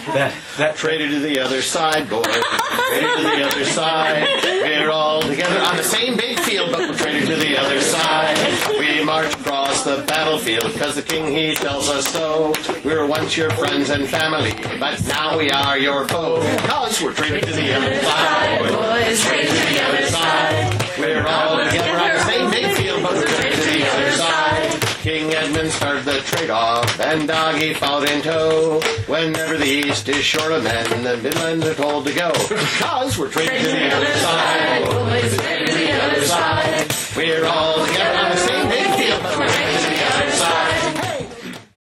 That traded to the other side, boys. Traded to the other side. We're all together on the same big field, but we're traded to the other side. We march across the battlefield, because the king, he tells us so. We were once your friends and family, but now we are your foe. Because we're traded to the other side, boys. Traded to the other side. We're all together on the same big field, but we're traded to the other side. King Edmund started the trade-off, and Doggy followed in tow. Whenever the East is short of men, the Midlands are told to go. Because we're traded to the other side. Boys, traded to the other side. We're all together on the same big